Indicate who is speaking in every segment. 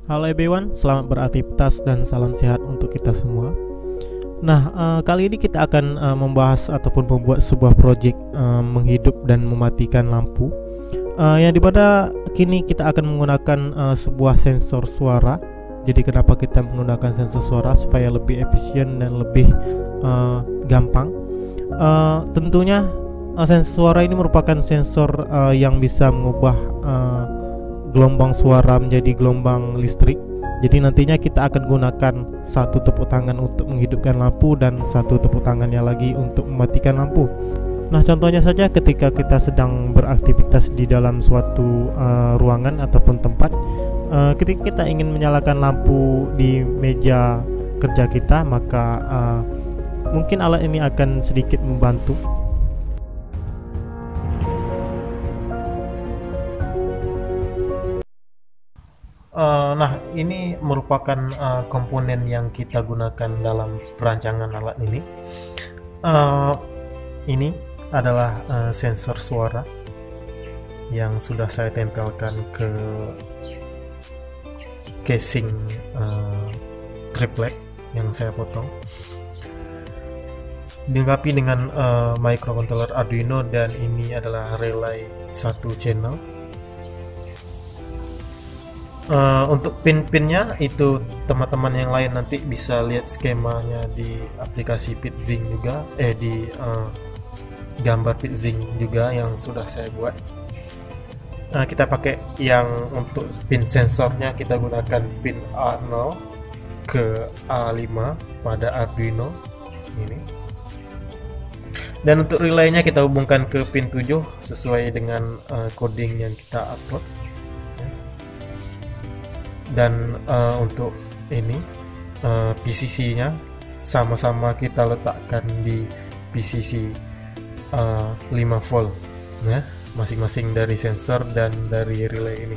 Speaker 1: Halo everyone, selamat beraktivitas dan salam sehat untuk kita semua. Nah, kali ini kita akan membahas ataupun membuat sebuah project menghidup dan mematikan lampu. Yang dimana kini kita akan menggunakan sebuah sensor suara. Jadi kenapa kita menggunakan sensor suara? Supaya lebih efisien dan lebih gampang. Tentunya sensor suara ini merupakan sensor yang bisa mengubah gelombang suara menjadi gelombang listrik. Jadi nantinya kita akan gunakan satu tepuk tangan untuk menghidupkan lampu dan satu tepuk tangannya lagi untuk mematikan lampu. Nah, contohnya saja ketika kita sedang beraktivitas di dalam suatu ruangan ataupun tempat, ketika kita ingin menyalakan lampu di meja kerja kita, maka mungkin alat ini akan sedikit membantu. Nah, ini merupakan komponen yang kita gunakan dalam perancangan alat ini. Ini adalah sensor suara yang sudah saya tempelkan ke casing triplek yang saya potong. Dilengkapi dengan microcontroller Arduino, dan ini adalah relay satu channel. Untuk pin-pinnya itu teman-teman yang lain nanti bisa lihat skemanya di aplikasi PitZing juga, di gambar PitZing juga yang sudah saya buat. Kita pakai yang untuk pin sensornya, kita gunakan pin A0 ke A5 pada Arduino ini. Dan untuk relaynya kita hubungkan ke pin 7 sesuai dengan coding yang kita upload. Dan untuk ini PCC-nya sama-sama kita letakkan di PCC 5 volt ya, masing-masing dari sensor dan dari relay ini.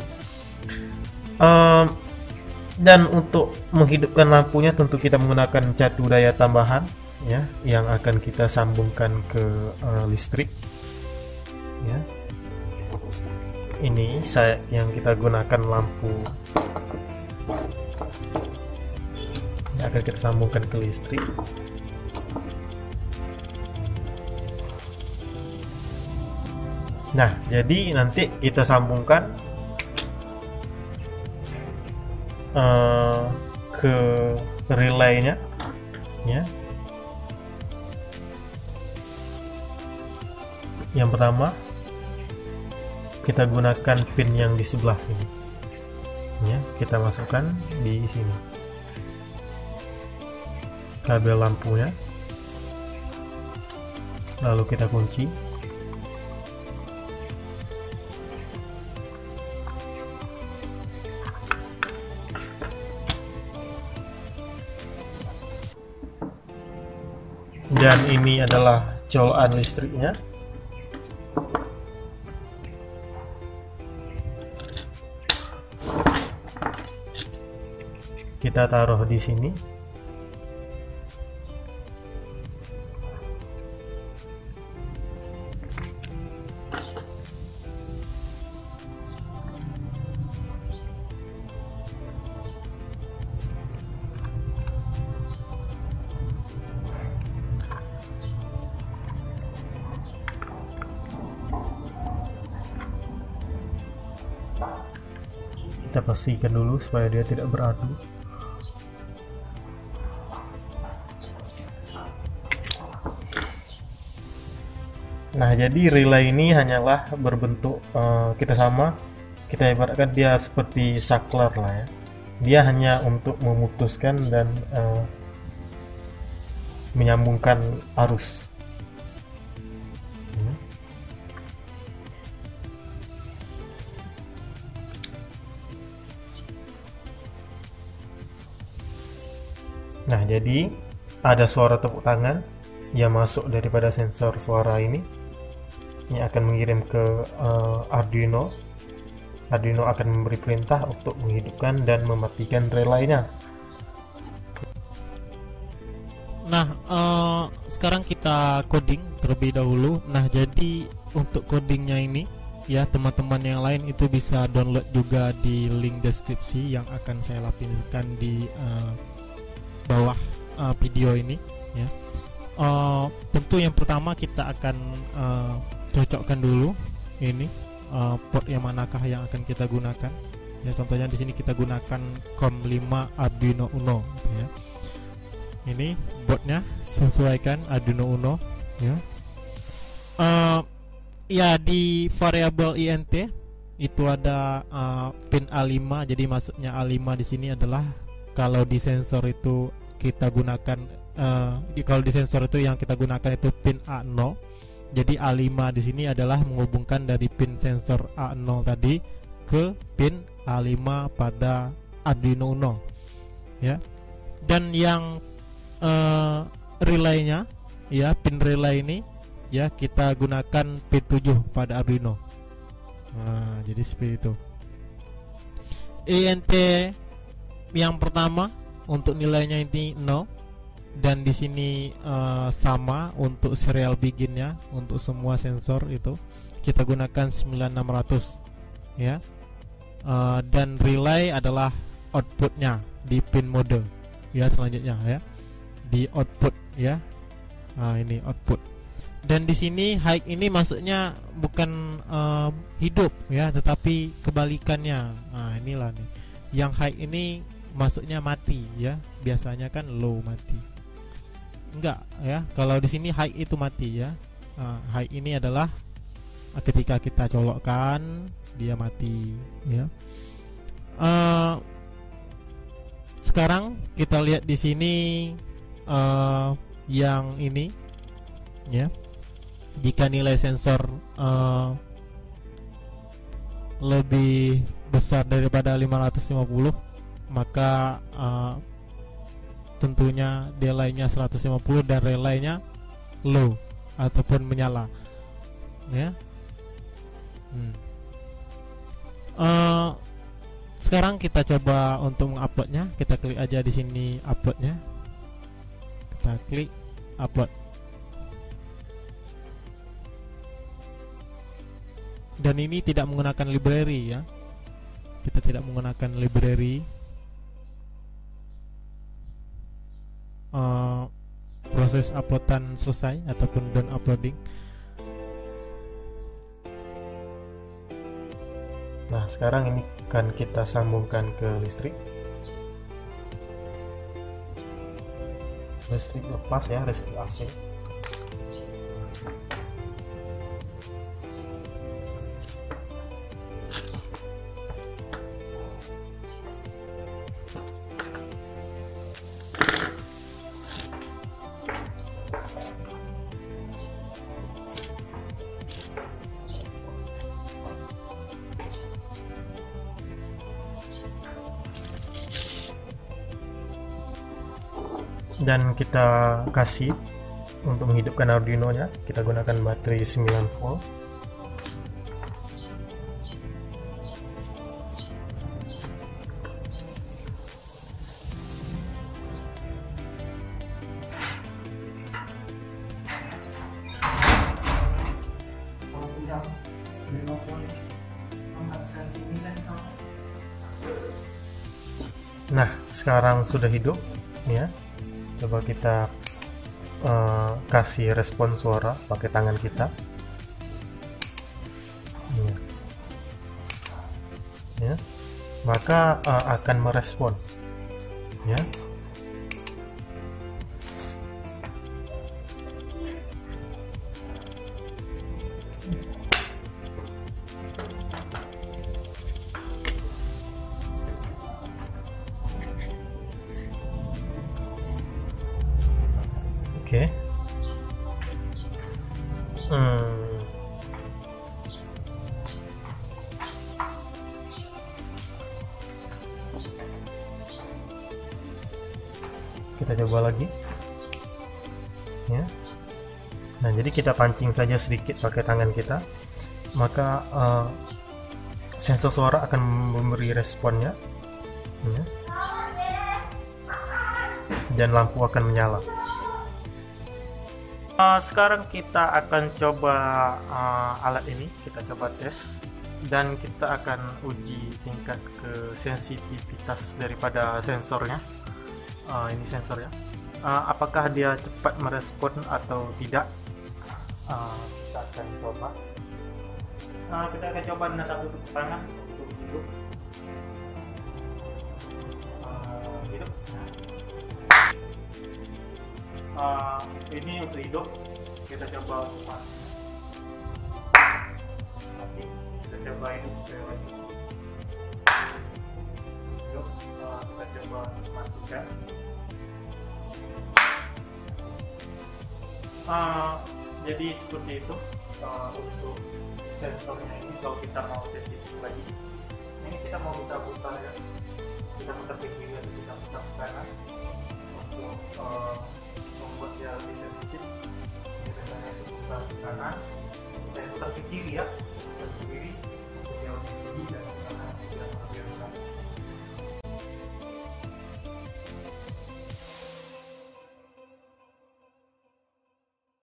Speaker 1: Dan untuk menghidupkan lampunya tentu kita menggunakan catu daya tambahan ya, yang akan kita sambungkan ke listrik ya. Ini yang kita gunakan lampu yang akan kita sambungkan ke listrik. Nah, jadi nanti kita sambungkan ke relaynya ya. Yang pertama kita gunakan pin yang di sebelah sini ya, kita masukkan di sini kabel lampunya, lalu kita kunci. Dan ini adalah colokan listriknya. Kita taruh di sini. Kita pastikan dulu supaya dia tidak beradu. Nah, jadi relay ini hanyalah berbentuk kita ibaratkan dia seperti saklar lah ya. Dia hanya untuk memutuskan dan menyambungkan arus. Nah, jadi ada suara tepuk tangan yang masuk daripada sensor suara ini akan mengirim ke Arduino. Arduino akan memberi perintah untuk menghidupkan dan mematikan relaynya. Nah, sekarang kita coding terlebih dahulu. Nah, jadi untuk codingnya ini ya teman-teman yang lain itu bisa download juga di link deskripsi yang akan saya lampirkan di bawah video ini ya. Tentu yang pertama kita akan cocokkan dulu ini port yang manakah yang akan kita gunakan ya. Contohnya di sini kita gunakan COM5 Arduino Uno ya. Ini boardnya sesuaikan Arduino Uno ya. Ya, di variabel int itu ada pin A5. Jadi maksudnya A5 di sini adalah kalau di sensor itu kita gunakan kalau di sensor itu yang kita gunakan itu pin A0. Jadi A5 di sini adalah menghubungkan dari pin sensor A0 tadi ke pin A5 pada Arduino Uno ya. Dan yang relaynya ya, pin relay ini ya kita gunakan P7 pada Arduino. Nah, jadi seperti itu. INT yang pertama untuk nilainya ini 0 dan di sini sama untuk serial beginnya untuk semua sensor itu kita gunakan 9600 ya. Dan relay adalah outputnya di pin mode ya, selanjutnya ya di output ya. Nah, ini output. Dan di sini high ini maksudnya bukan hidup ya, tetapi kebalikannya. Nah, inilah nih. Yang high ini maksudnya mati ya. Biasanya kan low mati. Enggak ya. Kalau di sini high itu mati ya. High ini adalah ketika kita colokkan dia mati ya. Sekarang kita lihat di sini yang ini ya. Jika nilai sensor lebih besar daripada 550, maka tentunya delay-nya 150 dan relay-nya low ataupun menyala ya. Sekarang kita coba untuk menguploadnya. Kita klik aja di sini uploadnya. Kita klik upload. Dan ini tidak menggunakan library ya. Kita tidak menggunakan library. Proses uploadan selesai ataupun done uploading. Nah, sekarang ini akan kita sambungkan ke listrik. Listrik lepas ya, listrik AC. Dan kita kasih untuk menghidupkan Arduino nya, kita gunakan baterai 9 volt. Nah, sekarang sudah hidup ya. Coba kita kasih respon suara pakai tangan kita ya. Maka akan merespon ya. Oke. Kita coba lagi ya. Nah, jadi kita pancing saja sedikit pakai tangan kita, maka sensor suara akan memberi responnya ya. Dan lampu akan menyala. Sekarang kita akan coba alat ini, kita coba tes dan kita akan uji tingkat kesensitivitas daripada sensornya. Ini sensornya, apakah dia cepat merespon atau tidak. Kita akan coba. Kita akan coba dengan satu tangan untuk hidup. Hidup. Ini untuk hidup. Kita coba untuk mati. Kita coba hidup sekali lagi. Hidup. Kita coba matikan. Jadi seperti itu untuk sensornya ini. Kalau kita mau sensitif lagi, ini kita mau bisa putar ya, kita putar ke kiri atau kita putar ke kanan untuk membuat dia lebih sensitif. Biasanya itu putar ke kanan, kita putar ke kiri ya, putar ke kiri untuk dia lebih tinggi dan ke kanan dia lebih rendah.